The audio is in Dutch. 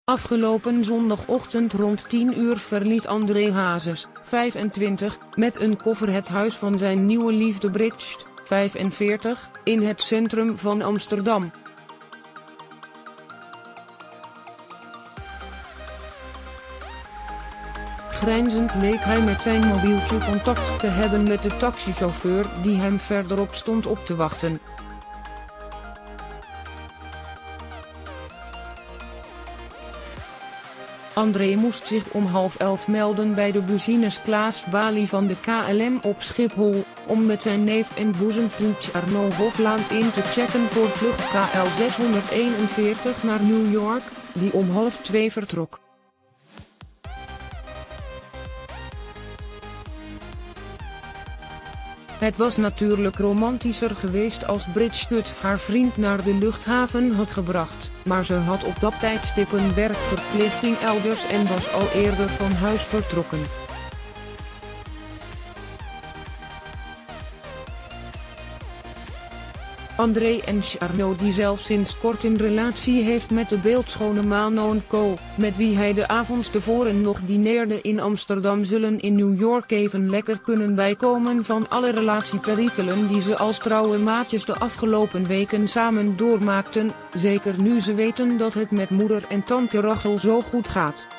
Afgelopen zondagochtend rond 10 uur verliet André Hazes, 25, met een koffer het huis van zijn nieuwe liefde Bridget, 45, in het centrum van Amsterdam. Grijnzend leek hij met zijn mobieltje contact te hebben met de taxichauffeur die hem verderop stond op te wachten. André moest zich om 10:30 melden bij de business-class-balie van de KLM op Schiphol, om met zijn neef en boezemvriend Arno Hofland in te checken voor vlucht KL 641 naar New York, die om 1:30 vertrok. Het was natuurlijk romantischer geweest als Bridget haar vriend naar de luchthaven had gebracht, maar ze had op dat tijdstip een werkverplichting elders en was al eerder van huis vertrokken. André en Arno, die zelf sinds kort een relatie heeft met de beeldschone Mano & Co., met wie hij de avond tevoren nog dineerde in Amsterdam, zullen in New York even lekker kunnen bijkomen van alle relatieperikelen die ze als trouwe maatjes de afgelopen weken samen doormaakten, zeker nu ze weten dat het met moeder en tante Rachel zo goed gaat.